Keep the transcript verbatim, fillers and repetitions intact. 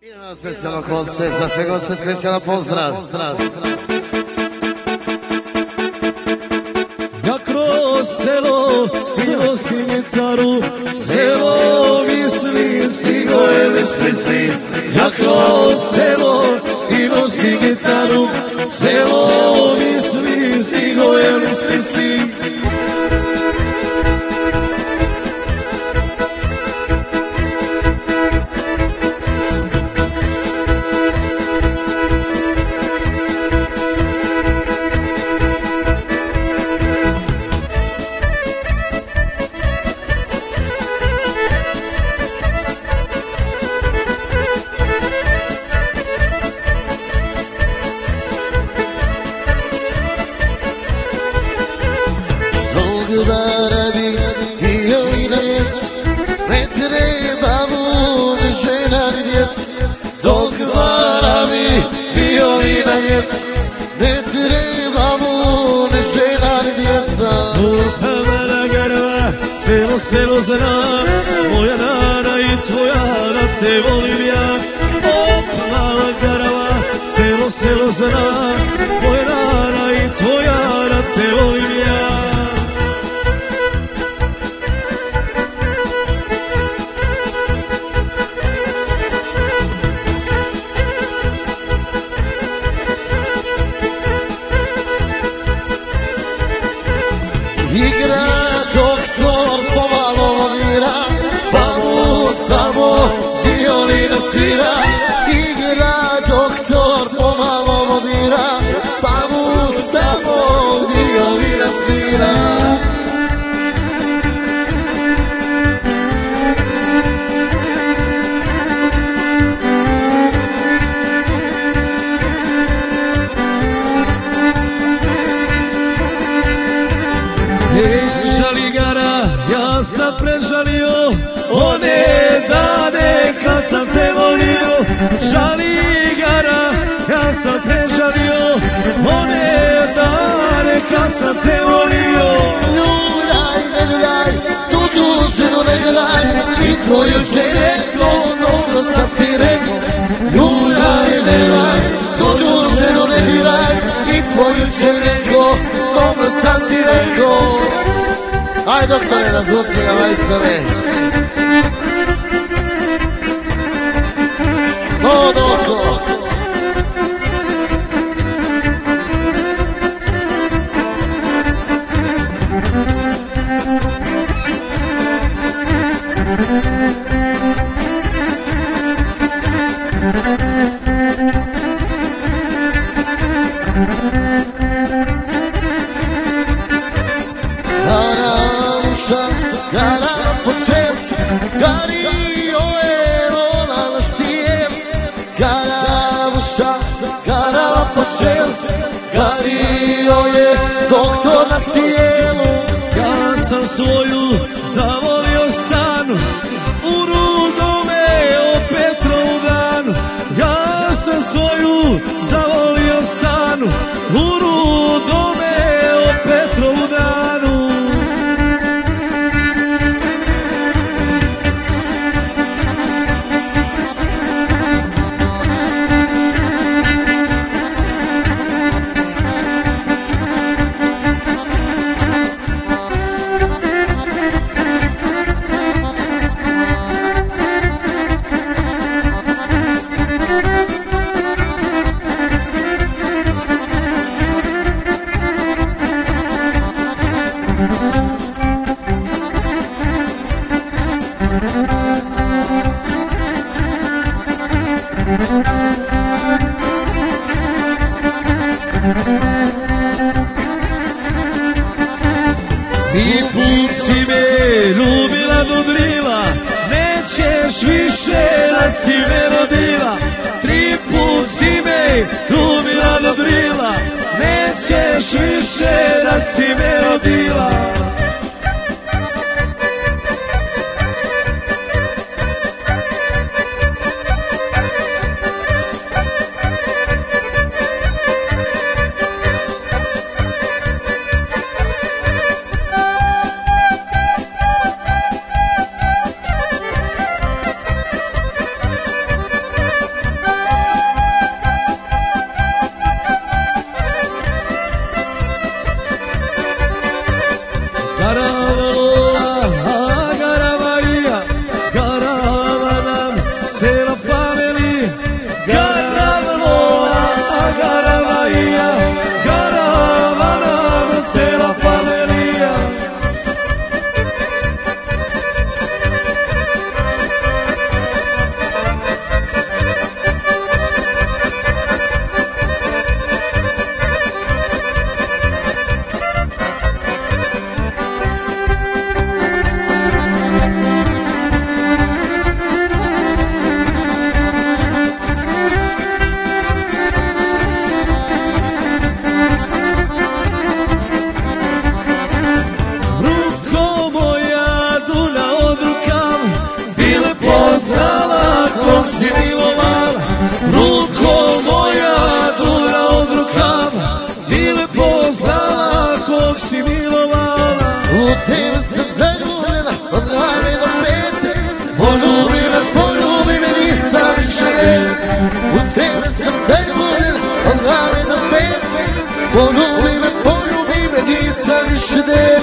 Idemo specijalno koncert, za sve goste specijalno pozdrav. Ja kroz selo nosim gitaru, selo misli stigo Elvis Presley. Ja kroz selo i nosim gitaru, selo misli stigo Elvis Presley. Barabi, violinac, ne treba mu žena ni djec. Dok barabi, violinac, ne treba mu žena ni djeca. Urpamana garva, selo, selo zna, moja nana i tvoja nana te volim ja. Urpamana garva, selo, selo zna, moja nana i tvoja nana te volim ja. Igra doktor, pomalo vodira, pa mu samo violina svira. Igra doktor, pomalo vodira, pa mu samo violina svira. Žaligara, ja sam prežalio one dane kad sam te volio. Žaligara, ja sam prežalio one dane kad sam te volio. Ljubaj, ne ljubaj, tuđu ženu ne gledaj, i tvoju čerku dobro sam ti rekao. Ljubaj, ne ljubaj, tuđu ženu ne gledaj, i tvoju čerku dobro sam ti rekao. Aj doktore, razvuci ga majstore. Od oko. Gara po čelcu, gario je rola na sijel. Gara vuša, gara po čelcu, gario je doktor na sjelu. Ja sam svoju zavolio stanu, u Rudome o Petrovu danu. Ja sam svoju zavolio stanu, u Rudome o Petrovu danu. Tri put si me ljubila, dobrila, nećeš više da si me rodila. Tri put si me ljubila, dobrila, nećeš više da si me rodila. od glave do pete. Poljubi me, poljubi me, nisam više dete. U tebe sam zaljubljen od glave do pete. Poljubi me, poljubi me, nisam više dete.